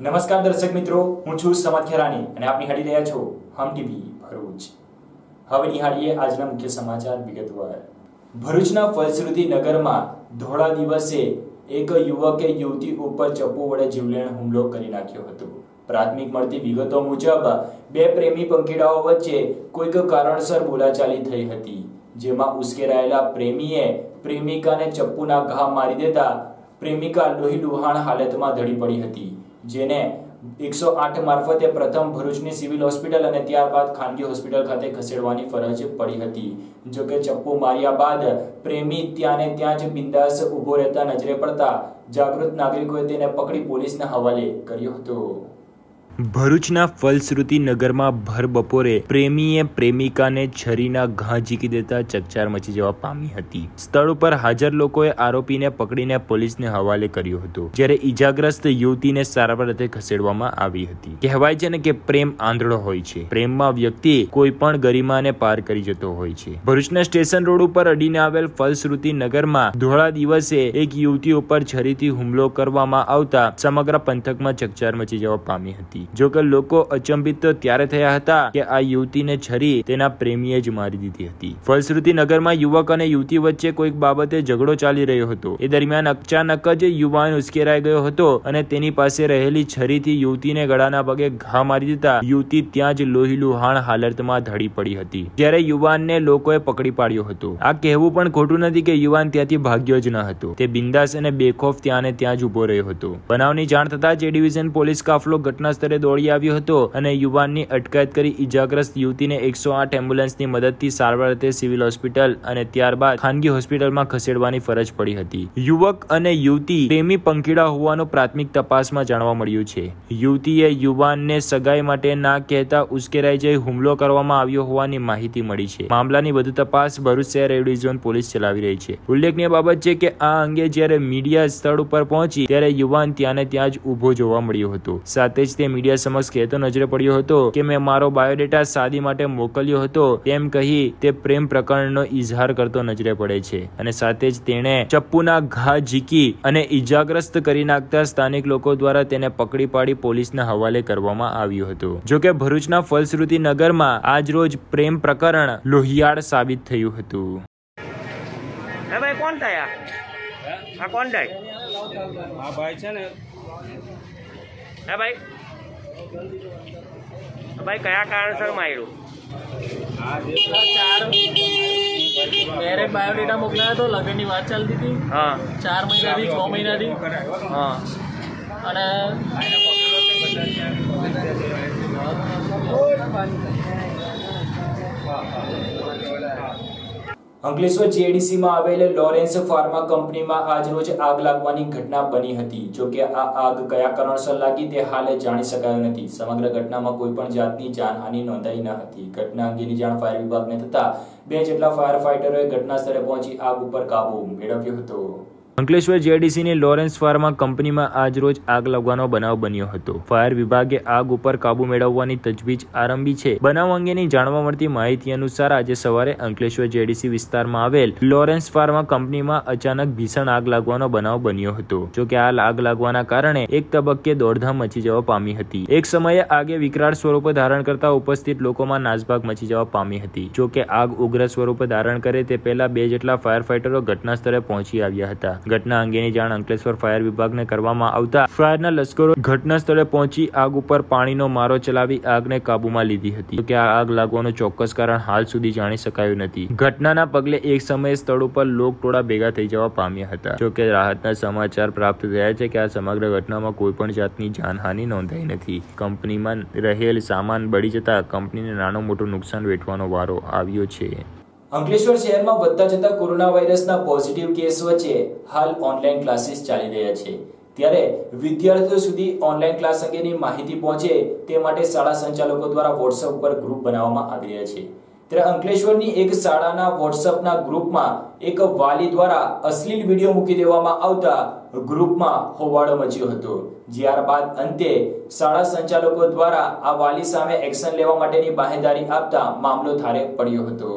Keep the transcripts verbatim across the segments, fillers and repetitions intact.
નમસ્કાર દર્શક મિત્રો, હું છું સમત ખેરાની અને આપ નિહાળી રહ્યા છો હમ ટીવી ભરૂચ। હવે નિહાળીએ આજના મુખ્ય સમાચાર વિગતવાર। ભરૂચના ફલશ્રુતિ નગરમાં ધોળા દિવસે એક યુવકે યુવતી ઉપર ચપ્પુ વડે જીવલેણ હુમલો કરી નાખ્યો હતો। પ્રાથમિક મળતી વિગતો મુજબ બે પ્રેમી પંખીડાઓ વચ્ચે કોઈક કારણસર બોલાચાલી થઈ હતી, જેમાં ઉશ્કેરાયેલા પ્રેમીએ પ્રેમિકાને ચપ્પુના ઘા મારી દેતા પ્રેમિકા લોહી લુહાણ હાલતમાં ઢળી પડી હતી, જેને એકસો આઠ મારફતે પ્રથમ ભરૂચની સિવિલ હોસ્પિટલ અને ત્યારબાદ ખાનગી હોસ્પિટલ ખાતે ખસેડવાની ફરજ પડી હતી। જો કે ચપ્પુ માર્યા બાદ પ્રેમી ત્યાંને ત્યાં જ બિંદાસ ઊભો રહેતા નજરે પડતા જાગૃત નાગરિકોએ તેને પકડી પોલીસના હવાલે કર્યો હતો। ભરૂચના ફલશ્રુતિ નગરમાં ભર બપોરે પ્રેમીએ પ્રેમિકાને છરીના ઘા ઝીકી દેતા ચકચાર મચી જવા પામી હતી। સ્થળ ઉપર હાજર લોકોએ આરોપીને પકડીને પોલીસને હવાલે કર્યો હતો, જ્યારે ઈજાગ્રસ્ત યુવતીને સારવાર અર્થે ખસેડવામાં આવી હતી। કહેવાય છે ને કે પ્રેમ આંધળો હોય છે, પ્રેમમાં વ્યક્તિ કોઈ પણ ગરિમાને પાર કરી જતો હોય છે। ભરૂચના સ્ટેશન રોડ ઉપર અડીને આવેલ ફલશ્રુતિ નગરમાં ધોળા દિવસે એક યુવતી ઉપર છરીથી હુમલો કરવામાં આવતા સમગ્ર પંથકમાં ચકચાર મચી જવા પામી હતી। જો કે લોકો અચંબિત ત્યારે થયા હતા કે આ યુવતીને છરી તેના પ્રેમીએ જ મારી દીધી હતી। ફલશ્રુતિ નગરમાં યુવક અને યુવતી વચ્ચે કોઈક બાબતે ઝઘડો ચાલી રહ્યો હતો। એ દરમિયાન અચાનક જ યુવાન ઉશ્કેરાઈ ગયો હતો અને તેની પાસે રહેલી છરીથી યુવતીને ગળાના ભાગે ઘા મારી દેતા યુવતી ત્યાં જ લોહી લુહાણ હાલતમાં ઢળી પડી હતી, જ્યારે યુવાનને લોકોએ પકડી પાડ્યો હતો। આ કહેવું પણ ખોટું નથી કે યુવાન ત્યાંથી ભાગ્યો જ ન હતો, તે બિંદાસ અને બેખોફ ત્યાં ને ત્યાં જ ઉભો રહ્યો હતો। બનાવની જાણ થતા જે ડિવિઝન પોલીસ કાફલો ઘટના સ્થળે દોડી આવ્યો હતો અને યુવાનની અટકાયત કરી ઈજાગ્રસ્ત યુવતીને એકસો આઠ એમ્બ્યુલન્સની મદદથી સારવાર અર્થે સિવિલ હોસ્પિટલ અને ત્યારબાદ ખાનગી હોસ્પિટલમાં ખસેડવાની ફરજ પડી હતી। યુવક અને યુવતી પ્રેમી પંખીડા હોવાનું પ્રાથમિક તપાસમાં જાણવા મળ્યું છે। યુવતીએ યુવાનને સગાઈ માટે ના કહેતા ઉશ્કેરાઈ જઈ હુમલો કરવામાં આવ્યો હોવાની માહિતી મળી છે। મામલાની વધુ તપાસ ભરૂચ શહેર એ ડિવિઝન પોલીસ ચલાવી રહી છે। ઉલ્લેખનીય બાબત છે કે આ અંગે જ્યારે મીડિયા સ્થળ ઉપર પહોંચી ત્યારે યુવાન ત્યાં ને ત્યાં જ ઉભો જોવા મળ્યો હતો। સાથે જ તે મીડિયા સમક્ષ કહેતો નજરે પડ્યો હતો કે મેં મારો બાયોડેટા શાદી માટે મોકલ્યો હતો તેમ કહી તે પ્રેમ પ્રકરણનો ઇઝહાર કરતો નજરે પડે છે અને સાથે જ તેણે ચપ્પુના ઘા ઝીકી અને ઈજાગ્રસ્ત કરી નાખતા સ્થાનિક લોકો દ્વારા તેને પકડી પાડી પોલીસના હવાલે કરવામાં આવ્યો હતો। જો કે ભરૂચના ફલશ્રુતિ નગરમાં આજ રોજ પ્રેમ પ્રકરણ લોહિયાળ સાબિત થયું હતું। હે ભાઈ કોણ થયા? આ કોણ થાય? આ ભાઈ છે ને હે ભાઈ ભાઈ કયા કારણસર માર્યું? મેરેજ બાયોડેટા મોકલાયો તો, લગ્નની વાત ચાલતી હતી। હા, ચાર મહિનાથી છ મહિનાથી હા અને અંકલેશ્વર જીઆઈડીસીમાં આવેલ લોરેન્સ ફાર્મા કંપનીમાં આજ રોજ આગ લાગવાની ઘટના બની હતી। જો કે આ આગ કયા કારણસર લાગી તે હાલ જાણી શકાયું નથી। સમગ્ર ઘટનામાં કોઈ પણ જાતની જાનહાનિ નોંધાઈ ન હતી। ઘટના અંગેની જાણ ફાયર વિભાગને થતા બે જેટલા ફાયર ફાઈટરોએ ઘટના સ્થળે પહોંચી આગ ઉપર કાબુ મેળવ્યો હતો। અંકલેશ્વર જીઆઈડીસીની લોરેન્સ ફાર્મા કંપનીમાં આજ રોજ આગ લાગવાનો બનાવ બન્યો હતો। ફાયર વિભાગે આગ ઉપર કાબુ મેળવવાની તજવીજ આરંભી છે। બનાવ અંગેની જાણવા મળતી માહિતી અનુસાર આજે સવારે અંકલેશ્વર જીઆઈડીસી વિસ્તારમાં આવેલ લોરેન્સ ફાર્મા કંપનીમાં અચાનક ભીષણ આગ લાગવાનો બનાવ બન્યો હતો। જો કે આ આગ લાગવાના કારણે એક તબક્કે દોડધામ મચી જવા પામી હતી। એક સમયે આગે વિકરાળ સ્વરૂપ ધારણ કરતા ઉપસ્થિત લોકોમાં નાસભાગ મચી જવા પામી હતી। જો કે આગ ઉગ્ર સ્વરૂપ ધારણ કરે તે પહેલા બે જેટલા ફાયર ફાઈટરો ઘટના સ્થળે પહોંચી આવ્યા હતા। ઘટના અંગેની જાણ અંકલેશ્વર ફાયર વિભાગને કરવામાં આવતા ફાયરના લશ્કરો ઘટના સ્થળે પહોંચી આગ ઉપર પાણીનો મારો ચલાવી આગને કાબુમાં લીધી હતી। કે આ આગ લાગવાનું ચોક્કસ કારણ હાલ સુધી જાણી શકાયું નથી। ઘટનાના પગલે એક સમયે સ્થળ ઉપર લોકટોળા ભેગા થઈ જવા પામ્યા હતા। જો કે રાહતના સમાચાર પ્રાપ્ત થયા છે કે આ સમગ્ર ઘટનામાં કોઈ પણ જાતની જાનહાનિ નોંધાઈ નથી। કંપનીમાં રહેલ સામાન બળી જતા કંપનીને નાનો મોટું નુકસાન વેઠવાનો વારો આવ્યો છે। અંકલેશ્વર શહેરમાં વધતા જતા કોરોના વાયરસના પોઝિટિવ કેસ વચ્ચે હાલ ઓનલાઈન ક્લાસીસ ચાલી રહ્યા છે, ત્યારે વિદ્યાર્થીઓ સુધી ઓનલાઈન ક્લાસ અંગેની માહિતી પહોંચે તે માટે શાળા સંચાલકો દ્વારા વોટ્સએપ પર ગ્રુપ બનાવવામાં આવી રહ્યા છે। ત્યારે અંકલેશ્વરની એક શાળાના વોટ્સએપના ગ્રુપમાં એક વાલી દ્વારા અશ્લીલ વિડીયો મૂકી દેવામાં આવતા ગ્રુપમાં હોબાળો મચ્યો હતો। ત્યારબાદ અંતે શાળા સંચાલકો દ્વારા આ વાલી સામે એક્શન લેવા માટેની બાહેંધરી આપતા મામલો થારે પડ્યો હતો।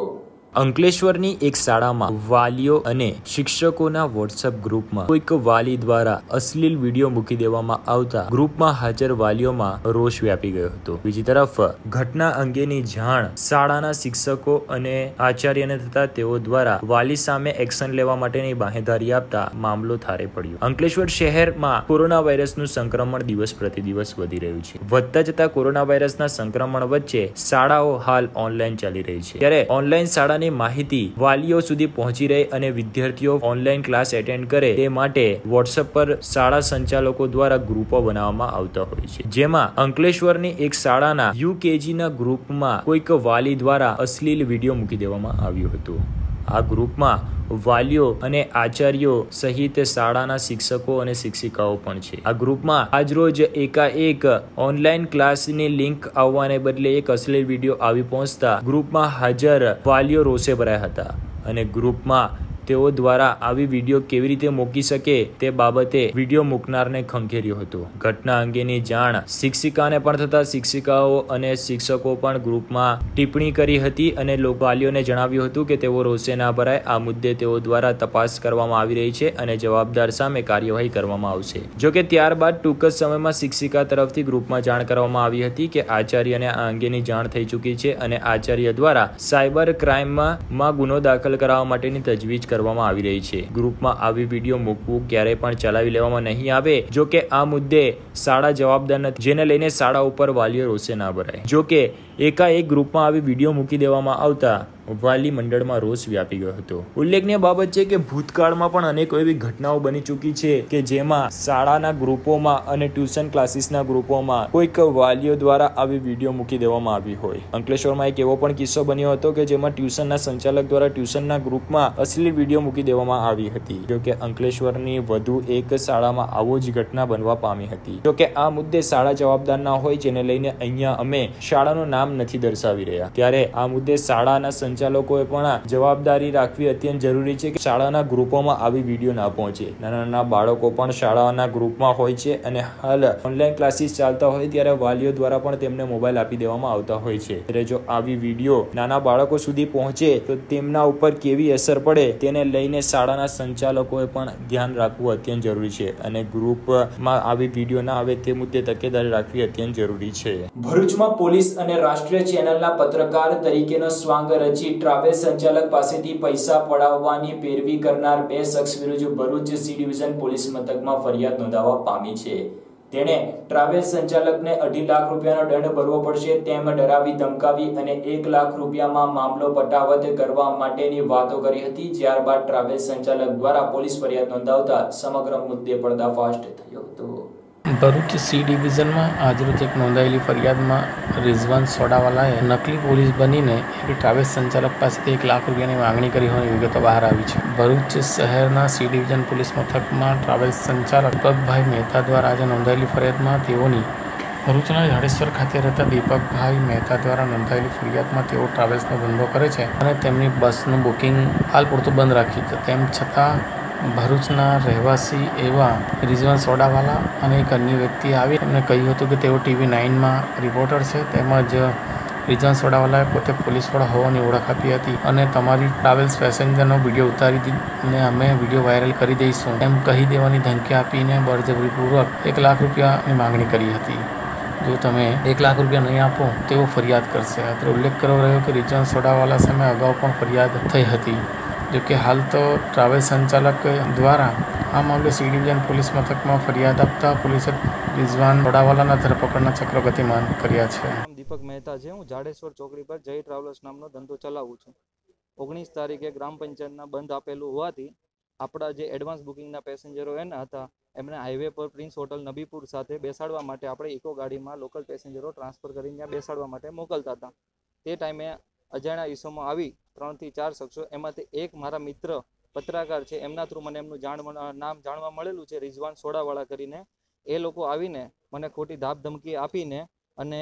અંકલેશ્વરની એક શાળામાં વાલીઓ અને શિક્ષકોના વોટ્સએપ ગ્રુપમાં કોઈક વાલી દ્વારા અશ્લીલ વિડીયો મૂકી દેવામાં આવતા ગ્રુપમાં હાજર વાલીઓમાં રોષ વ્યાપી ગયો હતો। બીજી તરફ ઘટના અંગેની જાણ શાળાના શિક્ષકો અને આચાર્યને થતા તેઓ દ્વારા વાલી સામે એક્શન લેવા માટેની બાહેંધરી આપતા મામલો થારે પડ્યો। અંકલેશ્વર શહેરમાં કોરોના વાયરસનું સંક્રમણ દિવસ પ્રતિદિવસ વધી રહ્યું છે। વધતા જતા કોરોના વાયરસના સંક્રમણ વચ્ચે શાળાઓ હાલ ઓનલાઈન ચાલી રહી છે, ત્યારે ઓનલાઈન શાળાની માહિતી વાલીઓ સુધી પહોંચી રહે અને વિદ્યાર્થીઓ ઓનલાઈન ક્લાસ એટેન્ડ કરે તે માટે વોટ્સએપ પર શાળા સંચાલકો દ્વારા ગ્રુપો બનાવવામાં આવતા હોય છે, જેમાં અંકલેશ્વરની એક શાળાના યુકેજીના ગ્રુપમાં કોઈક વાલી દ્વારા અશ્લીલ વિડીયો મૂકી દેવામાં આવ્યો હતો। આ ગ્રુપમાં વાલીઓ અને આચાર્યો સહિત શાળાના શિક્ષકો અને શિક્ષિકાઓ પણ છે। આ ગ્રુપમાં આજરોજ એકાએક ઓનલાઈન ક્લાસની લિંક આવવાને બદલે એક અશ્લીલ વિડીયો આવી પહોંચતા ગ્રુપમાં હાજર વાલીઓ રોષે ભરાયા હતા અને ગ્રુપમાં તેઓ દ્વારા આવી વિડીયો કેવી રીતે મૂકી શકે તે બાબતે વિડીયો મૂકનારને ખંખેર્યો હતો। ઘટના અંગેની જાણ શિક્ષિકાને પણ થતા શિક્ષિકાઓ અને શિક્ષકો પણ ગ્રુપમાં ટિપ્પણી કરી હતી અને વાલીઓને જણાવ્યું હતું કે તેઓ રોષે ના ભરાય। આ મુદ્દે તેઓ દ્વારા તપાસ કરવામાં આવી રહી છે અને જવાબદાર સામે કાર્યવાહી કરવામાં આવશે। જોકે ત્યારબાદ ટૂંક જ સમયમાં શિક્ષિકા તરફથી ગ્રુપમાં જાણ કરવામાં આવી હતી કે આચાર્યને આ અંગેની જાણ થઈ ચૂકી છે અને આચાર્ય દ્વારા સાયબર ક્રાઇમમાં ગુનો દાખલ કરવા માટેની તજવીજ કરવામાં આવી રહી છે। ગ્રુપમાં આવી વિડીયો મૂકવું ક્યારેય પણ ચલાવી લેવામાં નહીં આવે। જો કે આ મુદ્દે શાળા જવાબદાર નથી, જેને લઈને શાળા ઉપર વાલીઓ રોષે ના ભરાય। જો કે એકાએક ગ્રુપમાં આવી વિડીયો મૂકી દેવામાં આવતા વાલી મંડળમાં રોષ વ્યાપી ગયો હતો। ઉલ્લેખનીય બાબત છે કે ભૂતકાળમાં પણ અનેકો એવી ઘટનાઓ બની ચૂકી છે કે જેમાં શાળાના ગ્રુપોમાં અને ટ્યુશન ક્લાસીસના ગ્રુપોમાં કોઈક વાલીઓ દ્વારા આવી વિડીયો મૂકી દેવામાં આવી હોય। અંકલેશ્વરમાં એક એવો પણ કિસ્સો બન્યો હતો કે જેમાં ટ્યુશનના સંચાલક દ્વારા ટ્યુશનના ગ્રુપમાં અશ્લીલ વિડીયો મૂકી દેવામાં આવી હતી। જો કે અંકલેશ્વરની વધુ એક શાળામાં આવો જ ઘટના બનવા પામી હતી। જો કે આ મુદ્દે શાળા જવાબદાર ના હોય, જેને લઈને અહીંયા અમે શાળાનું નામ નથી દર્શાવી રહ્યા। ત્યારે આ મુદ્દે શાળાના સંચાલકોએ પણ જવાબદારી રાખવી અત્યંત જરૂરી છે કે શાળાના ગ્રુપોમાં આવી વિડીયો ના પહોંચે। નાના નાના બાળકો પણ શાળાના ગ્રુપમાં હોય છે અને હાલ ઓનલાઈન ક્લાસીસ ચાલતા હોય ત્યારે વાલીઓ દ્વારા પણ તેમને મોબાઈલ આપી દેવામાં આવતા હોય છે। ત્યારે જો આવી વિડીયો નાના બાળકો સુધી પહોંચે તો તેમના ઉપર કેવી અસર પડે તેને લઈને શાળાના સંચાલકોએ પણ ધ્યાન રાખવું અત્યંત જરૂરી છે અને ગ્રુપમાં આવી વિડીયો ના આવે તે મુદ્દે તકેદારી રાખવી અત્યંત જરૂરી છે। ભરૂચમાં પોલીસ અને રાષ્ટ્રીય ચેનલના પત્રકાર તરીકેનો સ્વાંગ રચી ટ્રાવેલ સંચાલક પાસેથી પૈસા પડાવવાની પેરવી કરનાર બે શખ્સ વિરુદ્ધ ભરૂચ સી ડિવિઝન પોલીસ મથકમાં ફરિયાદ નોંધાવવા પામી છે। તેણે ટ્રાવેલ સંચાલકને અઢી લાખ રૂપિયાનો દંડ ભરવો પડશે તેમ ડરાવી ધમકાવી અને એક લાખ રૂપિયામાં મામલો પટાવત કરવા માટેની વાતો કરી હતી। ત્યારબાદ ટ્રાવેલ સંચાલક દ્વારા પોલીસ ફરિયાદ નોંધાવતા સમગ્ર મુદ્દે પર્દાફાશ થયો હતો। ભરૂચ સી ડિવિઝનમાં આજરોજ એક નોંધાયેલી ફરિયાદમાં રિઝવાન સોડાવાલાએ નકલી પોલીસ બનીને એક ટ્રાવેલ્સ સંચાલક પાસેથી એક લાખ રૂપિયાની માંગણી કરી હોવાની વિગતો બહાર આવી છે। ભરૂચ શહેરના સી ડિવિઝન પોલીસ મથકમાં ટ્રાવેલ્સ સંચાલક દીપકભાઈ મહેતા દ્વારા આજે નોંધાયેલી ફરિયાદમાં તેઓની ભરૂચના જાડેશ્વર ખાતે રહેતા દીપકભાઈ મહેતા દ્વારા નોંધાયેલી ફરિયાદમાં તેઓ ટ્રાવેલ્સનો ધંધો કરે છે અને તેમની બસનું બુકિંગ હાલ પૂરતું બંધ રાખ્યું છે। તેમ છતાં ભરૂચના રહેવાસી એવા રિઝવાન સોડાવાલા અને એક અન્ય વ્યક્તિ આવી એમને કહ્યું હતું કે તેઓ ટીવી નાઇનમાં રિપોર્ટર છે, તેમજ રિઝવાન સોડાવાલાએ પોતે પોલીસવાળા હોવાની ઓળખ આપી હતી અને તમારી ટ્રાવેલ્સ પેસેન્જરનો વિડીયો ઉતારી દીને અમે વિડીયો વાયરલ કરી દઈશું એમ કહી દેવાની ધમકી આપીને બળજબરીપૂર્વક એક લાખ રૂપિયાની માંગણી કરી હતી। જો તમે એક લાખ રૂપિયા નહીં આપો તેઓ ફરિયાદ કરશે। અત્રે ઉલ્લેખ કરવો રહ્યો કે રિઝવાન સોડાવાલા સામે અગાઉ પણ ફરિયાદ થઈ હતી। જો કે હાલ તો ટ્રાવેલ સંચાલક દ્વારા આ મામલે સી ડિવિઝન પોલીસ મથકમાં ફરિયાદ આપતા પોલીસે રિઝવાન સોડાવાલાના ધરપકડના ચક્રો ગતિમાન કર્યા છે। દીપક મહેતા છે, હું જાડેશ્વર ચોકડી પર જય ટ્રાવેલર્સ નામનો ધંધો ચલાવું છું। ઓગણીસ તારીખે ગ્રામ પંચાયતના બંધ આપેલું હોવાથી આપણા જે એડવાન્સ બુકિંગના પેસેન્જરો એના હતા એમને હાઈવે પર પ્રિન્સ હોટલ નબીપુર સાથે બેસાડવા માટે આપણે ઇકો ગાડીમાં લોકલ પેસેન્જરો ટ્રાન્સફર કરીને ત્યાં બેસાડવા માટે મોકલતા હતા। તે ટાઈમે અજાણ્યા ઈસમો આવી ત્રણથી ચાર શખ્સો, એમાંથી એક મારા મિત્ર પત્રકાર છે એમના થ્રુ મને એમનું જાણ નામ જાણવા મળેલું છે રિઝવાન સોડાવાળા કરીને। એ લોકો આવીને મને ખોટી ધાપ ધમકી આપીને અને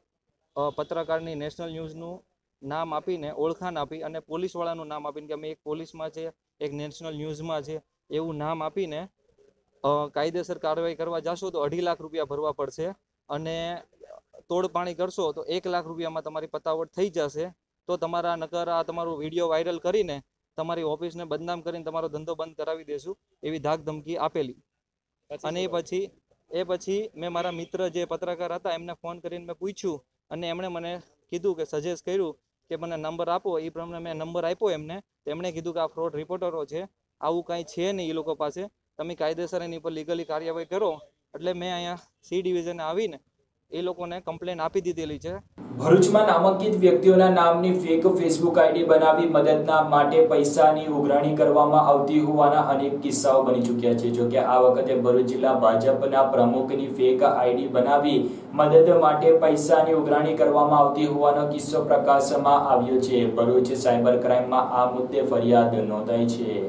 પત્રકારની નેશનલ ન્યૂઝનું નામ આપીને ઓળખાણ આપી અને પોલીસવાળાનું નામ આપીને કે અમે એક પોલીસમાં છે, એક નેશનલ ન્યૂઝમાં છે એવું નામ આપીને કાયદેસર કાર્યવાહી કરવા જશો તો અઢી લાખ રૂપિયા ભરવા પડશે અને તોડપાણી કરશો તો એક લાખ રૂપિયામાં તમારી પતાવટ થઈ જશે। તો તમારા નકર આ તમારો વિડીયો વાયરલ કરીને તમારી ઓફિસને બદનામ કરીને તમારો ધંધો બંધ કરાવી દેશું એવી ધાક ધમકી આપેલી. અને એ પછી એ પછી મેં મારા મિત્ર જે પત્રકાર હતા એમને ફોન કરીને મેં પૂછ્યું અને એમણે મને કીધું કે સજેસ્ટ કર્યું કે મને નંબર આપો. એ પ્રમાણે મેં નંબર આપ્યો એમને. તેમણે કીધું કે આ ફ્રોડ રિપોર્ટરો છે, આવું કાંઈ છે નહીં એ લોકો પાસે, તમે કાયદેસર એની પર લીગલી કાર્યવાહી કરો. એટલે મેં અહીંયા સી ડિવિઝને આવીને એ લોકોને કમ્પ્લેન આપી દીધેલી છે. ભરૂચમાં નામાંકિત વ્યક્તિઓના નામની ફેક ફેસબુક આઈડી બનાવી મદદના માટે પૈસાની ઉઘરાણી કરવામાં આવતી હોવાના અનેક કિસ્સાઓ બની ચૂક્યા છે. જોકે આ વખતે ભરૂચ જિલ્લા ભાજપના પ્રમુખની ફેક આઈડી બનાવી મદદ માટે પૈસાની ઉઘરાણી કરવામાં આવતી હોવાનો કિસ્સો પ્રકાશમાં આવ્યો છે. ભરૂચ સાયબર ક્રાઇમમાં આ મુદ્દે ફરિયાદ નોંધાઈ છે.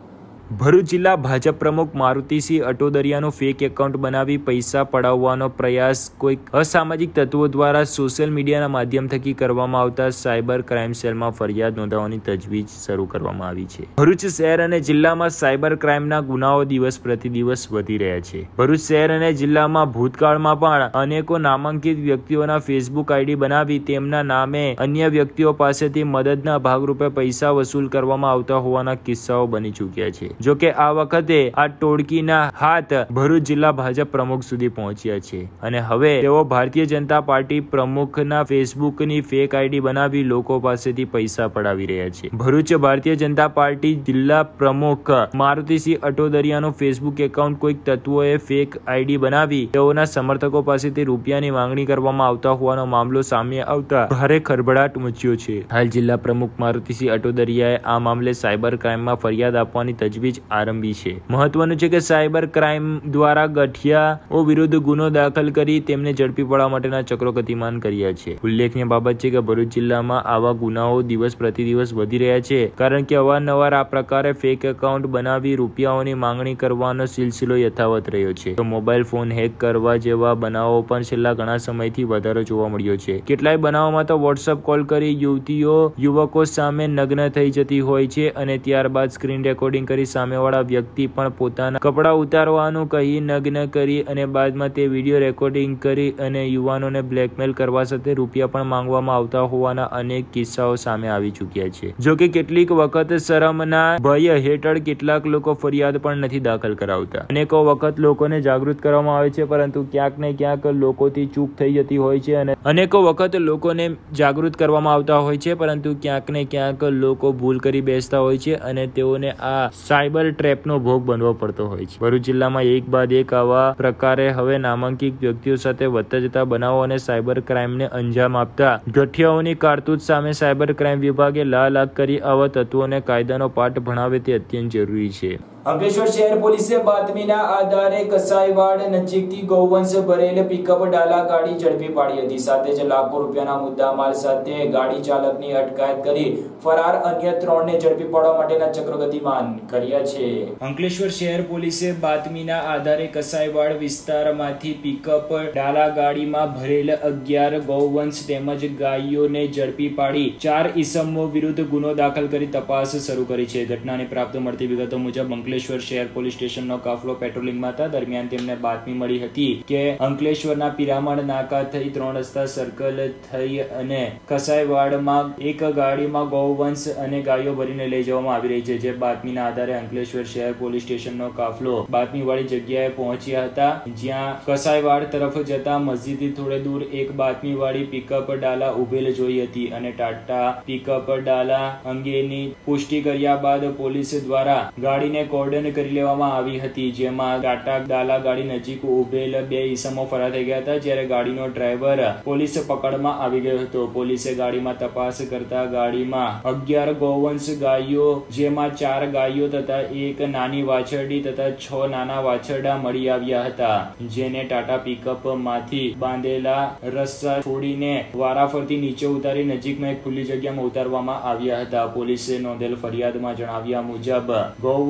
ભરૂચ જિલ્લા ભાજપ પ્રમુખ મારુતિસિંહ અટોદરિયાનું ફેક એકાઉન્ટ બનાવી પૈસા પડાવવાનો પ્રયાસ કોઈ અસામાજિક તત્વો દ્વારા સોશિયલ મીડિયાના માધ્યમ થકી કરવામાં આવતા સાયબર ક્રાઇમ સેલમાં ફરિયાદ નોંધવાની તજવીજ શરૂ કરવામાં આવી છે. ભરૂચ શહેર અને જિલ્લામાં સાયબર ક્રાઇમના ગુનાઓ દિવસ પ્રતિદિવસ વધી રહ્યા છે. ભરૂચ શહેર અને જિલ્લામાં ભૂતકાળમાં પણ અનેકો નામાંકિત વ્યક્તિઓના ફેસબુક આઈડી બનાવી તેમના નામે અન્ય વ્યક્તિઓ પાસેથી મદદના ભાગરૂપે પૈસા વસૂલ કરવામાં આવતા હોવાના કિસ્સાઓ બની ચૂક્યા છે. જોકે આ વખતે આ ટોળકીના હાથ ભરૂચ જિલ્લા ભાજપ પ્રમુખ સુધી પહોંચ્યા છે અને હવે તેઓ ભારતીય જનતા પાર્ટી પ્રમુખના ફેસબુકની ફેક આઈડી બનાવી લોકો પાસેથી પૈસા પડાવી રહ્યા છે. ભરૂચ ભારતીય જનતા પાર્ટી જિલ્લા પ્રમુખ મારુતિસિંહ અટોદરિયાનું ફેસબુક એકાઉન્ટ કોઈક તત્વોએ ફેક આઈડી બનાવી તેઓના સમર્થકો પાસેથી રૂપિયાની માંગણી કરવામાં આવતા હોવાનો મામલો સામે આવતા ભારે ખળભળાટ મચ્યો છે. હાલ જિલ્લા પ્રમુખ મારુતિસિંહ અટોદરિયાએ આ મામલે સાયબર ક્રાઇમમાં ફરિયાદ આપવાની તજવીજ આરંભી છે. મહત્વનું છે કે સાયબર ક્રાઇમ દ્વારા ગઠિયાઓ વિરુદ્ધ ગુનો દાખલ કરી તેમને ઝડપી પાડવા માટેના ચક્રો ગતિમાન કર્યા છે. ઉલ્લેખનીય બાબત છે કે ભરૂચ જિલ્લામાં આવા ગુનાઓ દિવસ પ્રતિદિવસ વધી રહ્યા છે કારણ કે અવારનવાર આ પ્રકારે ફેક એકાઉન્ટ બનાવી રૂપિયાઓની માંગણી કરવાનો સિલસિલો યથાવત રહ્યો છે. તો મોબાઈલ ફોન હેક કરવા જેવા બનાવો પણ છેલ્લા ઘણા સમયથી વધારે જોવા મળ્યો છે. કેટલાય બનાવોમાં તો વોટ્સઅપ કોલ કરી યુવતીઓ યુવકો સામે નગ્ન થઈ જતી હોય છે અને ત્યારબાદ સ્ક્રીન રેકોર્ડિંગ કરી સામેવાળા વ્યક્તિ પણ પોતાના કપડાં ઉતારવાનું કહી નગ્ન કરી અને બાદમાં તે વિડીયો રેકોર્ડિંગ કરી અને યુવાનોને બ્લેકમેલ કરવા સાથે રૂપિયા પણ માંગવામાં આવતા હોવાના અનેક કિસ્સાઓ સામે આવી ચૂક્યા છે. જો કે કેટલીક વખત શરમના ભય હેઠળ કેટલાક લોકો ફરિયાદ પણ નથી દાખલ કરાવતા. અનેકો વખત લોકોને જાગૃત કરવામાં આવે છે પરંતુ ક્યાંક ને ક્યાંક લોકોથી ચૂક થઈ જતી હોય છે અને અનેકો વખત લોકોને જાગૃત કરવામાં આવતા હોય છે પરંતુ ક્યાંક ને ક્યાંક લોકો ભૂલ કરી બેસતા હોય છે અને તેઓને આ સાયબર ટ્રેપનો ભોગ બનવો પડતો હોય છે. ભરૂચ જિલ્લામાં એક બાદ એક આવા પ્રકારે હવે નામાંકિત વ્યક્તિઓ સાથે વધતા જતા બનાવો અને સાયબર ક્રાઇમને અંજામ આપતા ગઠિયાઓની કારતૂત સામે સાયબર ક્રાઇમ વિભાગે લાલ આંખ કરી આવા તત્વોને કાયદાનો પાઠ ભણાવે તે અત્યંત જરૂરી છે. અંકલેશ્વર શહેર પોલીસે બાતમીના આધારે કસાઈવાડ નજીકથી ગૌવંશ ભરેલ પિકઅપ ડાલા ગાડી ઝડપી પાડી હતી. સાથે જ લાખો રૂપિયાના મુદ્દામાલ સાથે ગાડી ચાલકની અટકાયત કરી ફરાર અન્ય ત્રણને ઝડપી પાડવા માટેના ચક્રો ગતિમાન કર્યા છે. અંકલેશ્વર શહેર પોલીસે બાતમીના આધારે કસાઈવાડ વિસ્તારમાંથી પિકઅપ ડાલા ગાડીમાં ભરેલ અગિયાર ગૌવંશ તેમજ ગાયોને ઝડપી પાડી ચાર ઈસમો વિરુદ્ધ ગુનો દાખલ કરી તપાસ શરૂ કરી છે. ઘટનાની પ્રાપ્ત મળતી વિગતો મુજબ અંકલેશ્વર શહેર પોલીસ સ્ટેશનનો કાફલો પેટ્રોલિંગમાં હતા. દરમિયાન તેમને બાતમી મળી હતી કે અંકલેશ્વરના પિરામણ નાકા થઈ ત્રણ રસ્તા સર્કલ થઈ અને કસાઈવાડમાં એક ગાડીમાં ગૌવંશ અને ગાયો ભરીને લઈ જવામાં આવી રહી છે. જે બાતમીના આધારે અંકલેશ્વર શહેર પોલીસ સ્ટેશનનો કાફલો બાતમીવાળી જગ્યાએ પહોંચ્યા હતા, જ્યાં કસાઈવાડ તરફ જતા મસ્જિદથી થોડે દૂર એક બાતમીવાળી પિકઅપ ડાલા ઉભેલ જોઈ હતી અને ટાટા પિકઅપ ડાલા અંગેની પુષ્ટિ કર્યા બાદ પોલીસ દ્વારા ગાડીને કોર્ડન કરી લેવામાં આવી હતી. જેમાં ટાટા ડાલા ગાડી નજીક ઉભેલ બે ઈસમો ફરાર થઈ ગયા હતા, જ્યારે ગાડીનો ડ્રાઈવર પોલીસ પકડમાં આવી ગયો હતો. પોલીસે ગાડીમાં તપાસ કરતા ગાડીમાં અગિયાર ગૌવંશ ગાયો, જેમાં ચાર ગાયો તથા એક નાની વાછરડી તથા છ નાના વાછરડા મળી આવ્યા હતા, જેને ટાટા પિકઅપ માંથી બાંધેલા રસ્સા છોડીને વારાફરતી નીચે ઉતારી નજીકમાં એક ખુલ્લી જગ્યામાં ઉતારવામાં આવ્યા હતા. પોલીસે નોંધેલ ફરિયાદમાં જણાવ્યા મુજબ ગૌવંશો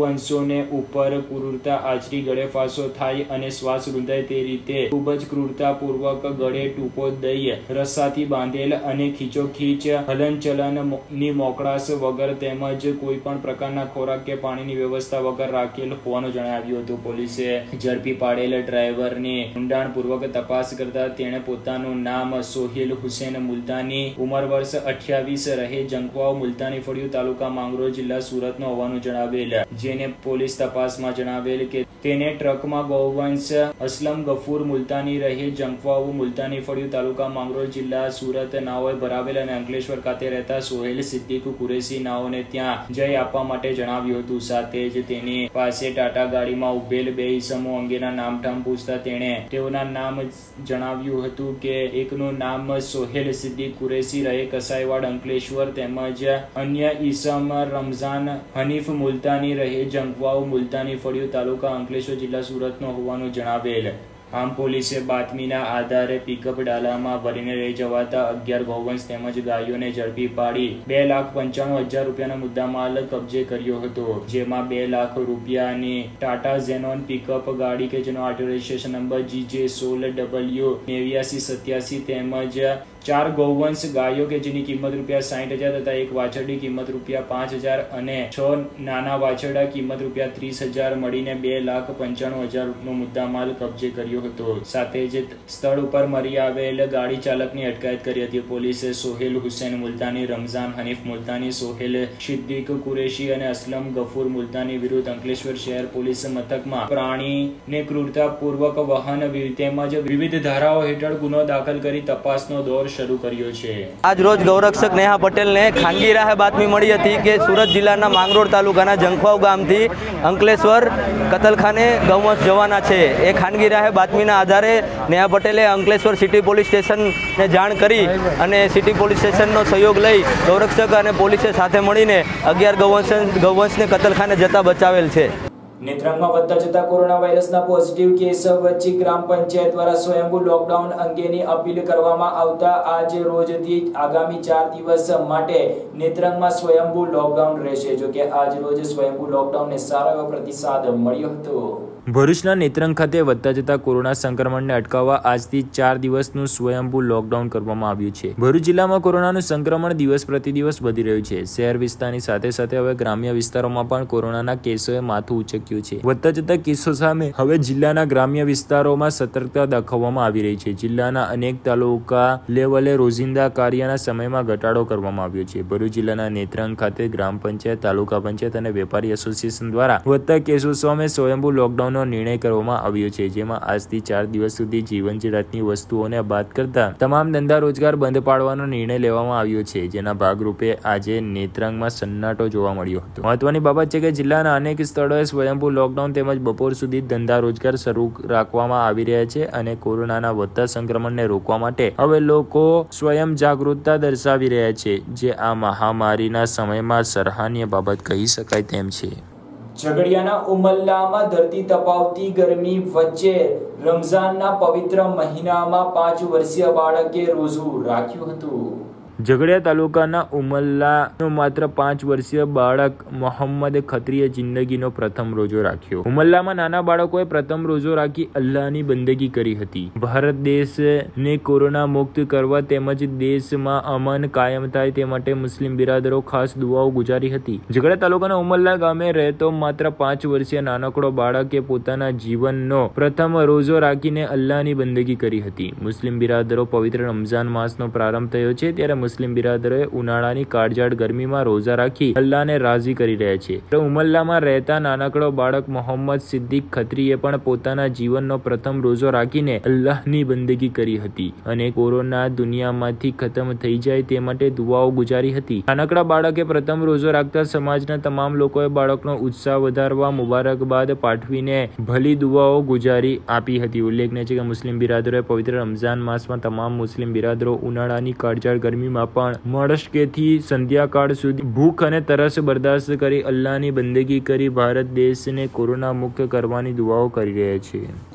માણસોને ઉપર ક્રૂરતા આચરી ગળે ફાંસો થાય અને શ્વાસ રૂંધાય તે રીતે ખૂબ જ ક્રૂરતાપૂર્વક ગળે ટૂંકો દઈ રસ્સાથી બાંધેલ અને ખીચોખીચ હલનચલન ની મોકળાશ વગર તેમજ કોઈ પણ પ્રકારના ખોરાક કે પાણીની વ્યવસ્થા વગર રાખેલ હોવાનું જણાવ્યું હતું. પોલીસે ઝડપી પાડેલ ડ્રાઈવરની ઊંડાણપૂર્વક તપાસ કરતા તેણે પોતાનું નામ સોહેલ હુસેન મુલતાની, ઉંમર વર્ષ અઠ્યાવીસ, રહે જંકવાવ, મુલતાની ફળિયું, તાલુકા માંગરોળ, જિલ્લા સુરતનો હોવાનું જણાવેલ. જેને પોલીસ તપાસમાં જણાવેલ કે તેને ટ્રકમાં ગૌવંશ અસલમ ગફૂર મુલતાની, રહે જંકવાવ, મુલતાની ફળિયું, તાલુકા માંગરોળ, જિલ્લા સુરત નાઓએ ભરાવેલ અને અંકલેશ્વર ખાતે રહેતા સોહેલ સિદ્દીક કુરેશી નાઓને ત્યાં જઈ આપવા માટે જણાવ્યું હતું. સાથે જ તેની પાસે ટાટા ગાડીમાં ઉભેલ બે ઈસમો અંગેના નામઠામ પૂછતા તેણે તેઓના નામ જણાવ્યું હતું કે એકનું નામ સોહેલ સિદ્દીક કુરેશી, રહે કસાઈવાડ, અંકલેશ્વર, તેમજ અન્ય ઈસમ રમઝાન હનીફ મુલતાની, રહે જંકવાવ, મુલતાની ફળિયું, તાલુકા અંકલેશ્વર, જિલ્લા સુરતનો હોવાનું જણાવેલ. આમ પોલીસે બાતમીના આધારે પિકઅપ ડાલામાં ભરીને લઈ જવાતા અગિયાર ગૌવંશ તેમજ ગાયોને ઝડપી પાડી બે લાખ પંચાણું હજાર રૂપિયાનો મુદ્દામાલ કબજે કર્યો હતો. જેમાં બે લાખ રૂપિયાની ટાટા ઝેનોન પિકઅપ ગાડી કે જેનો આરટીઓ રજિસ્ટ્રેશન નંબર જી જે સોળ ડબલ્યુ નેવ્યાસી સત્યાસી તેમજ ચાર ગૌવંશ ગાયો કે જેની કિંમત રૂપિયા સાઠ હજાર તથા એક વાછરડી કિંમત રૂપિયા પાંચ હજાર અને છ નાના વાછરડા કિંમત રૂપિયા ત્રીસ હજાર મળીને બે લાખ પંચાણું હજાર નો મુદ્દામાલ કબજે કર્યો હતો. સાથે જ સ્થળ ઉપર મળી આવેલ ગાડી ચાલકની અટકાયત કરી હતી. પોલીસે સોહેલ હુસેન મુલતાની, રમઝાન હનીફ મુલતાની, સોહેલ સિદ્દીક કુરેશી અને અસલમ ગફૂર મુલતાની વિરુદ્ધ અંકલેશ્વર શહેર પોલીસ મથકમાં પ્રાણીને ક્રૂરતાપૂર્વક વહન તેમજ વિવિધ ધારાઓ હેઠળ ગુનો દાખલ કરી તપાસનો દોર શરૂ કર્યો છે. આજ રોજ ગૌરક્ષક નેહા પટેલને ખાનગી રાહે બાતમી મળી હતી કે સુરત જિલ્લાના માંગરોળ તાલુકાના જંખવાવ ગામથી અંકલેશ્વર કતલખાને ગૌવંશ જવાના છે. એ ખાનગી રાહે બાતમીના આધારે નેહા પટેલે અંકલેશ્વર સિટી પોલીસ સ્ટેશનને જાણ કરી અને સિટી પોલીસ સ્ટેશનનો સહયોગ લઈ ગૌરક્ષક અને પોલીસે સાથે મળીને અગિયાર ગૌવંશ ગૌવંશને કતલખાને જતા બચાવેલ છે. નેત્રંગમાં વધતા જતા કોરોના વાયરસના પોઝિટિવ કેસ વચ્ચે ગ્રામ પંચાયત દ્વારા સ્વયંભૂ લોકડાઉન અંગેની અપીલ કરવામાં આવતા આજ રોજથી આગામી ચાર દિવસ માટે નેત્રંગમાં સ્વયંભૂ લોકડાઉન રહેશે. જો કે આજ રોજ સ્વયંભૂ લોકડાઉનને સારો એવો પ્રતિસાદ મળ્યો હતો. ભરૂચના નેત્રંગ ખાતે વધતા જતા કોરોના સંક્રમણને અટકાવવા આજથી ચાર દિવસનું સ્વયંભૂ લોકડાઉન કરવામાં આવ્યું છે. ભરૂચ જિલ્લામાં કોરોનાનું સંક્રમણ દિવસ પ્રતિદિવસ વધી રહ્યું છે. શહેર વિસ્તારની સાથે સાથે હવે ગ્રામ્ય વિસ્તારોમાં પણ કોરોનાના કેસોએ માથું ઉચક્યું છે. વધતા જતા કેસો સામે હવે જિલ્લાના ગ્રામ્ય વિસ્તારોમાં સતર્કતા દાખવવામાં આવી રહી છે. જિલ્લાના અનેક તાલુકા લેવલે રોજિંદા કાર્યના સમયમાં ઘટાડો કરવામાં આવ્યો છે. ભરૂચ જિલ્લાના નેત્રંગ ખાતે ગ્રામ પંચાયત, તાલુકા પંચાયત અને વેપારી એસોસિએશન દ્વારા વધતા કેસો સામે સ્વયંભૂ લોકડાઉન નિર્ણય કરવામાં આવ્યો છે. જેમાં આજથી ચાર દિવસ સુધી જીવન જરૂરિયાતની વસ્તુઓને બાદ કરતા તમામ ધંધા રોજગાર બંધ પાડવાનો નિર્ણય લેવામાં આવ્યો છે. જેના ભાગરૂપે આજે નેત્રંગમાં સન્નાટો જોવા મળ્યો હતો. મહત્વની બાબત છે કે જિલ્લાના અનેક સ્થળોએ સ્વયંભૂ લોકડાઉન તેમજ બપોર સુધી ધંધા રોજગાર શરૂ રાખવામાં આવી રહ્યા છે અને કોરોનાના વધતા સંક્રમણને રોકવા માટે હવે લોકો સ્વયં જાગૃતતા દર્શાવી રહ્યા છે, જે આ મહામારીના સમયમાં સરાહનીય બાબત કહી શકાય તેમ છે. ઝઘડિયાના ઉમલ્લામાં ધરતી તપાવતી ગરમી વચ્ચે રમઝાનના પવિત્ર મહિનામાં પાંચ વર્ષીય બાળકે રોઝું રાખ્યું હતું. ઝઘડિયા તાલુકાના ઉમલ્લાનો માત્ર પાંચ વર્ષીય બાળક મોહમ્મદ ખત્રીએ જિંદગીનો પ્રથમ રોજો રાખ્યો. ઉમલ્લામાં નાના બાળકોએ પ્રથમ રોજો રાખી અલ્લાહની બંદગી કરી હતી. ભારત દેશને કોરોના મુક્ત કરવા તેમજ દેશમાં અમન કાયમ થાય તે માટે મુસ્લિમ બિરાદરો ખાસ દુઆઓ ગુજારી હતી. ઝઘડિયા તાલુકાના ઉમલ્લા ગામે રહેતો માત્ર પાંચ વર્ષીય નાનકડો બાળકે પોતાના જીવનનો પ્રથમ રોજો રાખીને અલ્લાહની બંદગી કરી હતી. મુસ્લિમ બિરાદરો પવિત્ર રમઝાન માસનો પ્રારંભ થયો છે ત્યારે મુસ્લિમ બિરાદરોએ ઉનાળાની કાળઝાળ ગરમીમાં રોજા રાખી અલ્લાહને રાજી કરી રહ્યા છે. ઉમલ્લામાં રહેતા નાનકડો બાળક મોહમ્મદ સિદ્દીક ખત્રીએ પણ પોતાના જીવનનો પ્રથમ રોજો રાખીને અલ્લાહની બંદગી કરી હતી અને કોરોના દુનિયામાંથી ખતમ થઈ જાય તે માટે દુઆઓ ગુજારી હતી. નાનકડા બાળકે પ્રથમ રોજો રાખતા સમાજના તમામ લોકોએ બાળકનો ઉત્સાહ વધારવા મુબારકબાદ પાઠવીને ભલી દુઆઓ ગુજારી આપી હતી. ઉલ્લેખનીય છે કે મુસ્લિમ બિરાદરોએ પવિત્ર રમઝાન માસમાં તમામ મુસ્લિમ બિરાદરો ઉનાળાની કાળઝાળ ગરમીમાં પણ મળસ્કેથી સંધ્યાકાળ સુધી ભૂખ અને તરસ બરદાસ્ત કરી અલ્લાહની બંદગી કરી ભારત દેશને કોરોના મુક્ત કરવાની દુઆઓ કરી રહ્યા છે.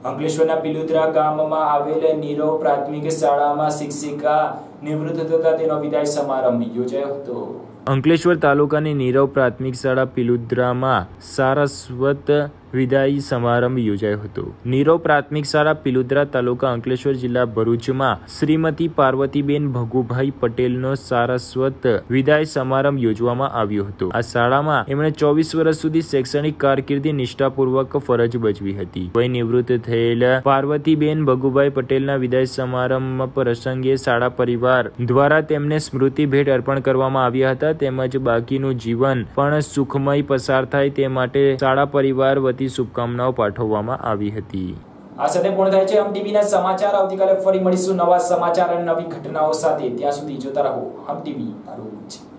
અંકલેશ્વરના પિલુદ્રા ગામમાં આવેલ નીરવ પ્રાથમિક શાળામાં શિક્ષિકા નિવૃત્ત થતા તેનો વિદાય સમારંભ યોજાયો હતો. અંકલેશ્વર તાલુકાની નીરવ પ્રાથમિક શાળા પિલુદ્રામાં સારસ્વત વિદાય સમારંભ યોજાયો હતો. નીરવ પ્રાથમિક શાળા પિલુદ્રા તાલુકા અંકલેશ્વર જિલ્લા ભરૂચમાં શ્રીમતી પાર્વતીબેન ભગુભાઈ પટેલનો સારસ્વત વિદાય સમારંભ યોજવામાં આવ્યો હતો. આ શાળામાં એમણે ચોવીસ વર્ષ સુધી શૈક્ષણિક કારકિર્દી નિષ્ઠાપૂર્વક ફરજ બજવી હતી. વય નિવૃત્ત થયેલ પાર્વતીબેન ભગુભાઈ પટેલના વિદાય સમારંભ પ્રસંગે શાળા પરિવાર દ્વારા તેમને સ્મૃતિ ભેટ અર્પણ કરવામાં આવ્યા હતા. તેમજ બાકીનું જીવન પણ સુખમય પસાર થાય તે માટે શાળા પરિવાર વતી શુભકામનાઓ પાઠવવામાં આવી હતી. આ સાથે પૂર્ણ થાય છે હમ ટીવીના સમાચાર. આવતીકાલે ફરી મળીશું નવા સમાચાર અને નવી ઘટનાઓ સાથે. ત્યાં સુધી જોતા રહો હમ ટીવી ભરૂચ.